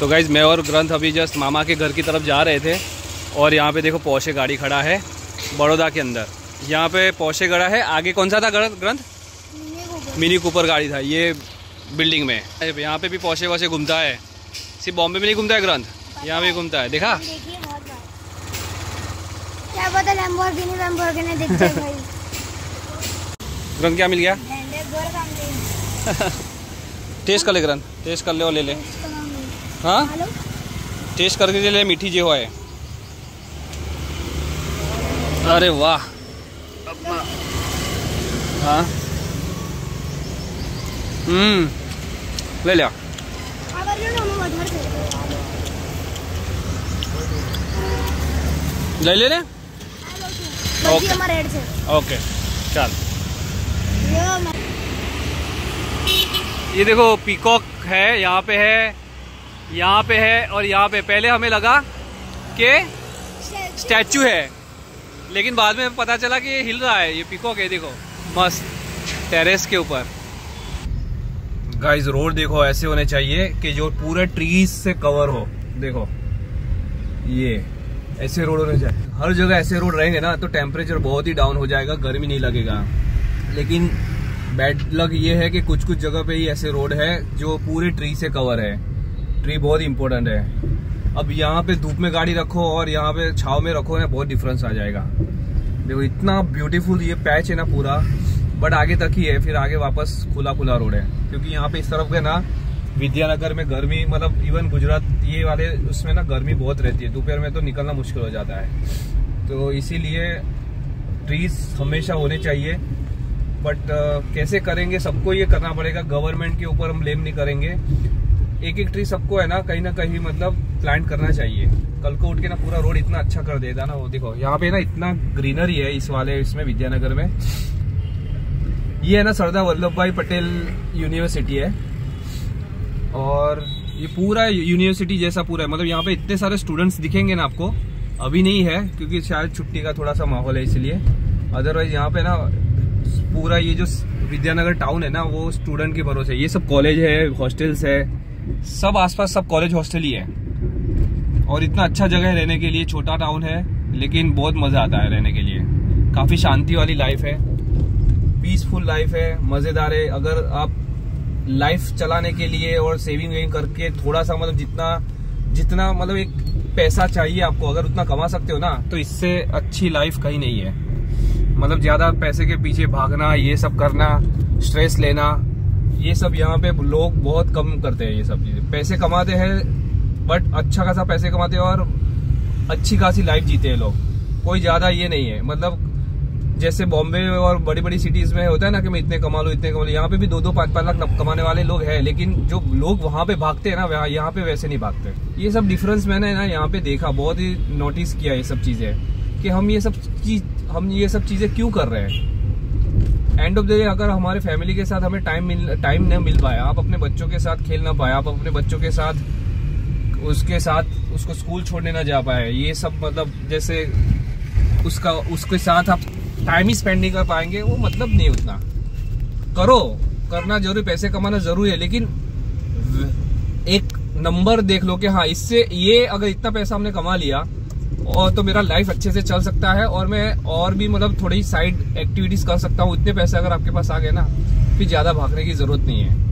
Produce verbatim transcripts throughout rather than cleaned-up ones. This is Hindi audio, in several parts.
तो गाइज मैं और ग्रंथ अभी जस्ट मामा के घर की तरफ जा रहे थे और यहाँ पे देखो पोर्शे गाड़ी खड़ा है बड़ौदा के अंदर। यहाँ पे पोर्शे खड़ा है, आगे कौन सा था ग्रंथ? मिनी कूपर गाड़ी था ये बिल्डिंग में। यहाँ पे भी पोर्शे वोर्शे घूमता है, सिर्फ बॉम्बे में नहीं घूमता है ग्रंथ, यहाँ भी घूमता है। देखा क्या पता लैम्बोर्गिनी लैम्बोर्गिनी दिख जाए भाई। ग्रंथ क्या मिल गया? टेस्ट कर ले ग्रंथ, टेस्ट कर ले और ले ले। हाँ टेस्ट करके ले, मीठी जी हो है। अरे वाह। हाँ हम्म ले लिया। ले ले ले ओके ओके चल। ये देखो पीकॉक है, यहाँ पे है, यहाँ पे है और यहाँ पे। पहले हमें लगा कि स्टैचू है, लेकिन बाद में पता चला कि ये हिल रहा है। ये पीकॉक है, देखो मस्त टेरेस के ऊपर। गाइस रोड देखो ऐसे होने चाहिए कि जो पूरे ट्रीज से कवर हो। देखो ये ऐसे रोड होने चाहिए, हर जगह ऐसे रोड रहेंगे ना तो टेम्परेचर बहुत ही डाउन हो जाएगा, गर्मी नहीं लगेगा। लेकिन बैड लक ये है कि कुछ कुछ जगह पे ही ऐसे रोड है जो पूरे ट्री से कवर है। ट्री बहुत इंपॉर्टेंट है। अब यहाँ पे धूप में गाड़ी रखो और यहाँ पे छाव में रखो ना, बहुत डिफरेंस आ जाएगा। देखो इतना ब्यूटीफुल ये पैच है ना पूरा, बट आगे तक ही है, फिर आगे वापस खुला खुला रोड है। क्योंकि यहाँ पे इस तरफ के ना विद्यानगर में गर्मी, मतलब इवन गुजरात ये वाले उसमें ना गर्मी बहुत रहती है, दोपहर में तो निकलना मुश्किल हो जाता है। तो इसीलिए ट्रीज हमेशा होने चाहिए। बट uh, कैसे करेंगे, सबको ये करना पड़ेगा, गवर्नमेंट के ऊपर हम ब्लेम नहीं करेंगे। एक एक ट्री सबको है ना कहीं ना कहीं मतलब प्लांट करना चाहिए। कल को उठ के ना पूरा रोड इतना अच्छा कर देगा ना। वो देखो यहाँ पे ना इतना ग्रीनरी है इस वाले इसमें विद्यानगर में। ये है ना सरदार वल्लभ भाई पटेल यूनिवर्सिटी है और ये पूरा यूनिवर्सिटी जैसा पूरा है। मतलब यहाँ पे इतने सारे स्टूडेंट्स दिखेंगे ना आपको। अभी नहीं है क्योंकि शायद छुट्टी का थोड़ा सा माहौल है इसलिए, अदरवाइज यहाँ पे ना पूरा ये जो विद्यानगर टाउन है ना वो स्टूडेंट के भरोसे। ये सब कॉलेज है, हॉस्टल्स है, सब आसपास सब कॉलेज हॉस्टल ही है। और इतना अच्छा जगह है रहने के लिए, छोटा टाउन है लेकिन बहुत मजा आता है रहने के लिए। काफी शांति वाली लाइफ है, पीसफुल लाइफ है, मजेदार है। अगर आप लाइफ चलाने के लिए और सेविंग वेविंग करके थोड़ा सा मतलब जितना जितना मतलब एक पैसा चाहिए आपको, अगर उतना कमा सकते हो ना तो इससे अच्छी लाइफ कहीं नहीं है। मतलब ज्यादा पैसे के पीछे भागना, ये सब करना, स्ट्रेस लेना, ये सब यहाँ पे लोग बहुत कम करते हैं। ये सब चीजें पैसे कमाते हैं बट अच्छा खासा पैसे कमाते हैं और अच्छी खासी लाइफ जीते हैं लोग। कोई ज्यादा ये नहीं है, मतलब जैसे बॉम्बे और बड़ी बड़ी सिटीज में होता है ना कि मैं इतने कमा लूं इतने कमा लूं। यहाँ पे भी दो दो पांच पांच लाख कमाने वाले लोग हैं, लेकिन जो लोग वहां पे भागते हैं ना यहाँ पे वैसे नहीं भागते। ये सब डिफरेंस मैंने ना यहाँ पे देखा, बहुत ही नोटिस किया ये सब चीजें कि हम ये सब चीज हम ये सब चीजें क्यों कर रहे हैं। एंड ऑफ द डे अगर हमारे फैमिली के साथ हमें टाइम मिल टाइम नहीं मिल पाया, आप अपने बच्चों के साथ खेल ना पाए, आप अपने बच्चों के साथ उसके साथ उसको स्कूल छोड़ने ना जा पाए, ये सब मतलब जैसे उसका उसके साथ आप टाइम ही स्पेंड नहीं कर पाएंगे, वो मतलब नहीं। उतना करो, करना जरूरी, पैसे कमाना जरूरी है, लेकिन एक नंबर देख लो कि हाँ इससे ये अगर इतना पैसा हमने कमा लिया और तो मेरा लाइफ अच्छे से चल सकता है और मैं और भी मतलब थोड़ी साइड एक्टिविटीज कर सकता हूँ। इतने पैसे अगर आपके पास आ गए ना फिर ज्यादा भागने की जरूरत नहीं है।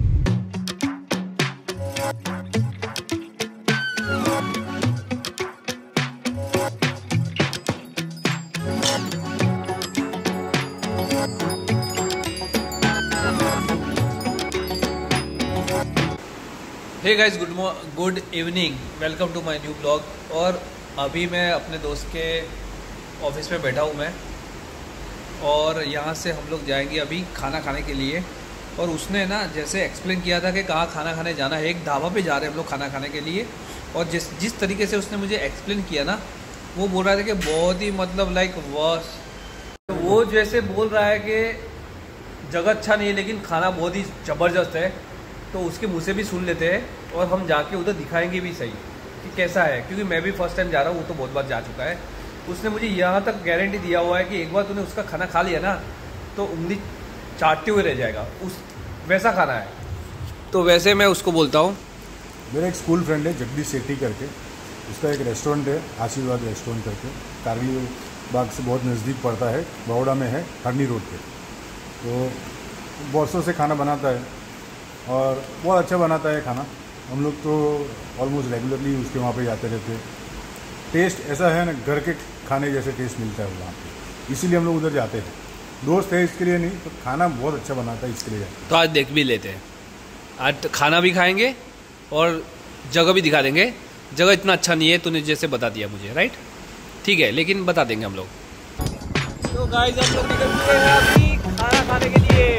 Hey guys, good good evening, welcome to my new blog. और अभी मैं अपने दोस्त के ऑफिस में बैठा हूँ मैं, और यहाँ से हम लोग जाएंगे अभी खाना खाने के लिए। और उसने ना जैसे एक्सप्लेन किया था कि कहाँ खाना खाने जाना है, एक ढाबा पे जा रहे हैं हम लोग खाना खाने के लिए। और जिस जिस तरीके से उसने मुझे एक्सप्लेन किया ना, वो बोल रहा था कि बहुत ही मतलब लाइक वर्स। तो वो जैसे बोल रहा है कि जगह अच्छा नहीं है लेकिन खाना बहुत ही ज़बरदस्त है, तो उसके मुँह से भी सुन लेते हैं और हम जाके उधर दिखाएंगे भी सही कि कैसा है। क्योंकि मैं भी फर्स्ट टाइम जा रहा हूँ, वो तो बहुत बार जा चुका है। उसने मुझे यहाँ तक गारंटी दिया हुआ है कि एक बार तूने उसका खाना खा लिया ना तो उंगली चाटते हुए रह जाएगा, उस वैसा खाना है। तो वैसे मैं उसको बोलता हूँ मेरा एक स्कूल फ्रेंड है जगदीश सेठी करके, उसका एक रेस्टोरेंट है आशीर्वाद रेस्टोरेंट करके, कारगिल बाग से बहुत नज़दीक पड़ता है, बड़ौदा में है, हरनी रोड पे। तो बरसों से खाना बनाता है और बहुत अच्छा बनाता है खाना। हम लोग तो ऑलमोस्ट रेगुलरली उसके वहाँ पे जाते रहते हैं। टेस्ट ऐसा है ना, घर के खाने जैसे टेस्ट मिलता है वहाँ पे, इसीलिए हम लोग उधर जाते हैं। दोस्त है इसके लिए नहीं, तो खाना बहुत अच्छा बनाता है इसके लिए। तो आज देख भी लेते हैं, आज खाना भी खाएंगे और जगह भी दिखा देंगे। जगह इतना अच्छा नहीं है, तूने जैसे बता दिया मुझे, राइट? ठीक है, लेकिन बता देंगे हम लोग। तो गाइस हम लोग निकल चुके हैं अभी खाना खाने के लिए।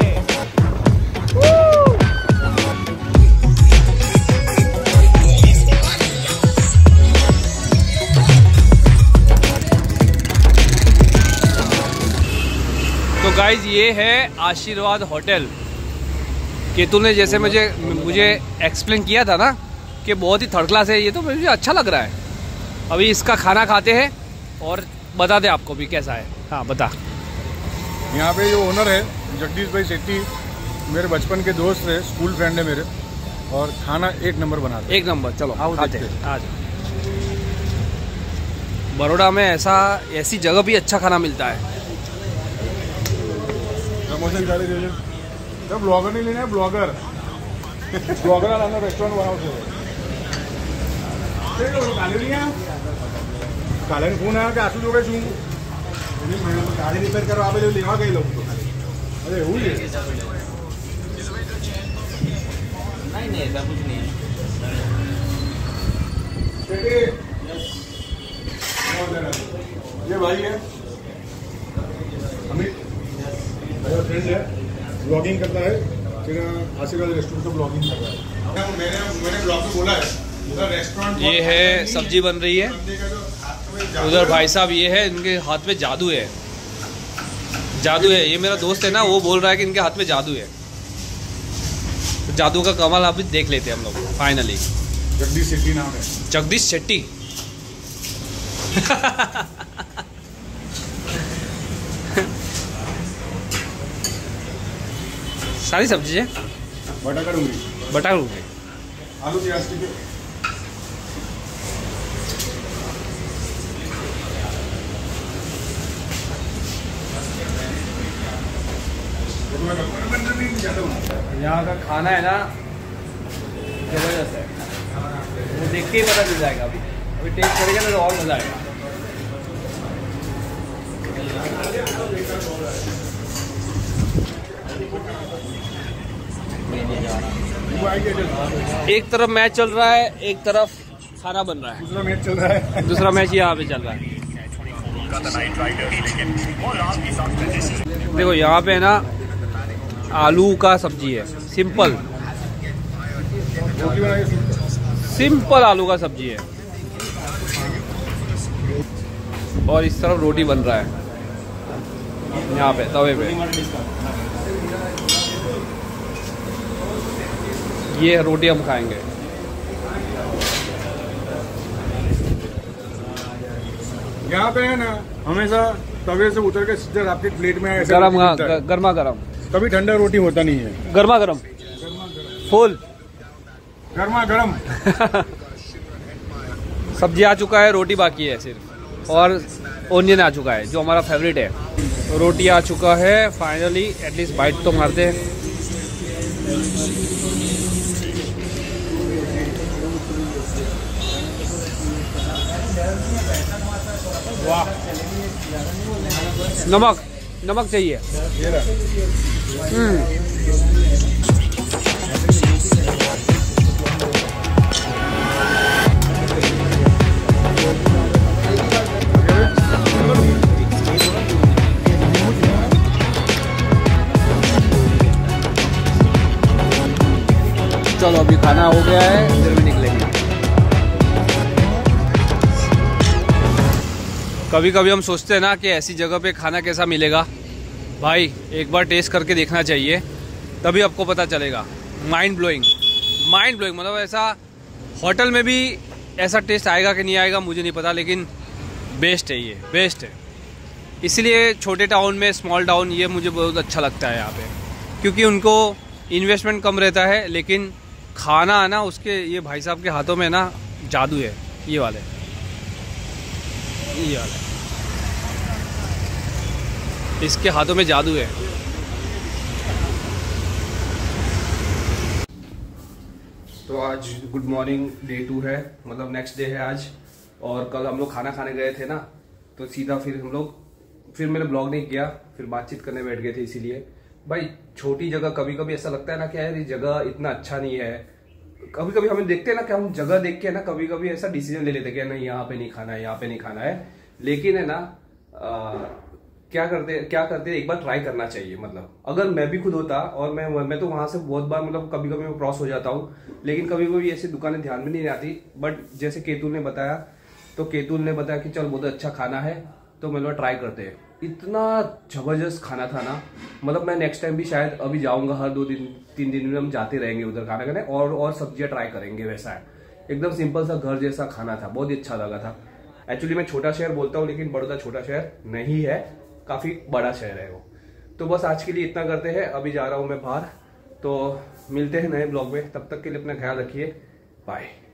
तो गाइज ये है आशीर्वाद होटल कि तूने जैसे मुझे मुझे एक्सप्लेन किया था ना कि बहुत ही थर्ड क्लास है, ये तो मुझे अच्छा लग रहा है। अभी इसका खाना खाते हैं और बता दे आपको भी कैसा है। हाँ बता। यहाँ पे जो ओनर है जगदीश भाई सेठी, मेरे बचपन के दोस्त है, स्कूल फ्रेंड है मेरे, और खाना एक नंबर बनाते हैं। एक नंबर। चलो आओ खाते हैं आज। बड़ौदा में ऐसा ऐसी जगह भी अच्छा खाना मिलता है। तो ब्लॉगर नहीं लेना है, ब्लॉगर ब्लॉगर वाला रेस्टोरेंट बनाओ काले फोन है कि आसू जो गए गाड़ी रिपेयर करो आप लेवा गए लोग तो अरे हुई है नहीं नहीं ऐसा कुछ नहीं है। ये भाई है अमित, मेरा फ्रेंड है, ब्लॉगिंग करता है, फिर आशीर्वाद रेस्टोरेंट का ब्लॉगिंग कर रहा है। मैंने मैंने ब्लॉग में बोला है उधर रेस्टोरेंट, ये है सब्जी बन रही है उधर। भाई साहब ये है, इनके हाथ में जादू है, जादू है। ये मेरा दोस्त है ना, वो बोल रहा है कि इनके हाथ में जादू है। तो जादू का कमाल अभी देख लेते हैं हम लोग फाइनली। जगदीश शेट्टी नाम है, जगदीश शेट्टी। सारी सब्जी है, बटा करूँगी, बटा करूँगी, आलू प्याज की यहाँ का खाना है ना जबरदस्त है, वो देख के ही पता चल जाएगा। अभी अभी टेस्ट करेगा तो और मजा आएगा। एक तरफ मैच चल रहा है, एक तरफ खाना बन रहा है। दूसरा मैच चल रहा है, दूसरा मैच यहाँ पे चल रहा है। देखो यहाँ पे ना आलू का सब्जी है, सिंपल सिंपल आलू का सब्जी है, और इस तरफ रोटी बन रहा है यहाँ पे तवे पे। ये रोटी हम खाएंगे। यहाँ पे है ना हमेशा तवे से उतर के सीधे आपके प्लेट में ऐसे गरम गर्मा गरम, कभी ठंडा रोटी होता नहीं है, गर्मा गरम फुल गर्मा गरम। सब्जी आ चुका है, रोटी बाकी है सिर्फ, और ओनियन आ चुका है जो हमारा फेवरेट है। रोटी आ चुका है फाइनली, एटलीस्ट बाइट तो मारते हैं। वाह, नमक नमक चाहिए। हम्म चलो अभी खाना हो गया है, इधर भी निकलेंगे। कभी कभी हम सोचते हैं ना कि ऐसी जगह पे खाना कैसा मिलेगा। भाई एक बार टेस्ट करके देखना चाहिए, तभी आपको पता चलेगा। माइंड ब्लोइंग, माइंड ब्लोइंग मतलब ऐसा होटल में भी ऐसा टेस्ट आएगा कि नहीं आएगा मुझे नहीं पता, लेकिन बेस्ट है, ये बेस्ट है। इसलिए छोटे टाउन में, स्मॉल टाउन, ये मुझे बहुत अच्छा लगता है यहाँ पे, क्योंकि उनको इन्वेस्टमेंट कम रहता है लेकिन खाना है ना उसके, ये भाई साहब के हाथों में ना जादू है। ये वाले ये वाले इसके हाथों में जादू है। तो आज गुड मॉर्निंग डे टू है, मतलब नेक्स्ट डे है आज। और कल हम लोग खाना खाने गए थे ना, तो सीधा फिर हम लोग फिर मैंने ब्लॉग नहीं किया, फिर बातचीत करने बैठ गए थे। इसीलिए भाई छोटी जगह कभी कभी ऐसा लगता है ना कि यार ये जगह इतना अच्छा नहीं है। कभी कभी हमें देखते हैं ना कि हम जगह देख के ना कभी कभी ऐसा डिसीजन ले लेते हैं कि नहीं यहाँ पे नहीं खाना है, यहाँ पे नहीं खाना है। लेकिन है ना आ, क्या करते क्या करते एक बार ट्राई करना चाहिए। मतलब अगर मैं भी खुद होता, और मैं मैं तो वहां से बहुत बार मतलब कभी कभी मैं क्रॉस हो जाता हूँ, लेकिन कभी कभी ऐसी दुकानें ध्यान में नहीं आती। बट जैसे केतुल ने बताया, तो केतुल ने बताया कि चल बहुत अच्छा खाना है, तो मतलब ट्राई करते हैं। इतना जबरदस्त खाना था ना, मतलब मैं नेक्स्ट टाइम भी शायद अभी जाऊंगा, हर दो दिन तीन दिन में हम जाते रहेंगे उधर खाना खाने, और और सब्जियां ट्राई करेंगे। वैसा है, एकदम सिंपल सा घर जैसा खाना था, बहुत ही अच्छा लगा था। एक्चुअली मैं छोटा शहर बोलता हूँ, लेकिन बड़ौदा छोटा शहर नहीं है, काफी बड़ा शहर है वो। तो बस आज के लिए इतना करते हैं, अभी जा रहा हूँ मैं बाहर। तो मिलते हैं नए ब्लॉग में, तब तक के लिए अपना ख्याल रखिए, बाय।